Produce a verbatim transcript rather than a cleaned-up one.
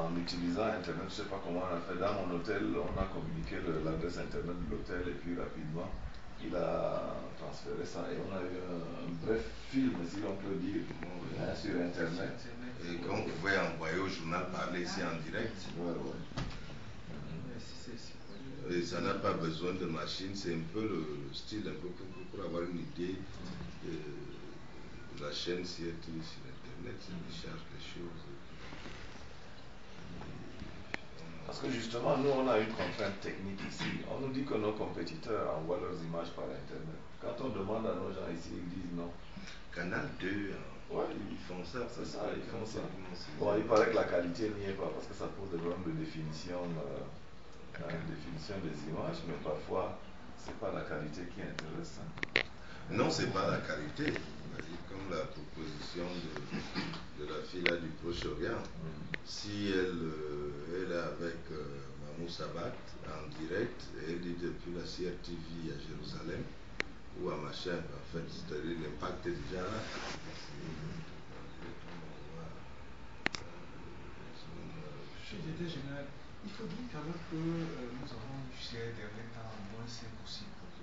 En utilisant Internet, je ne sais pas comment on a fait. Dans mon hôtel, on a communiqué l'adresse Internet de l'hôtel et puis rapidement, il a transféré ça et on a eu un, un bref film, si l'on peut dire, hein, sur Internet. Et qu'on pouvait envoyer au journal parler ici en direct. Ouais, ouais. Et ça n'a pas besoin de machine, c'est un peu le style, un peu pour, pour avoir une idée de, de la chaîne si elle est sur Internet, ça décharge des choses. Parce que justement, nous, on a une contrainte technique ici. On nous dit que nos compétiteurs envoient leurs images par Internet. Quand on demande à nos gens ici, ils disent non. Canal deux, hein. Ouais, ils font ça. C'est ça, ils font ça. Bon, il paraît que la qualité n'y est pas parce que ça pose des problèmes de définition, euh, hein, définition des images, mais parfois, c'est pas la qualité qui est intéressante. Non, c'est pas la qualité. Comme la proposition de, de la fille là du Proche-Orient, mm. si elle, euh, elle est avec euh, Mahmoud Sabat en direct, et elle dit depuis la C R T V à Jérusalem ou à machin, en fait, c'est-à-dire l'impact est déjà là. Secrétaire général, il faut dire quand même que euh, nous avons eu ces derniers temps moins cinq ou six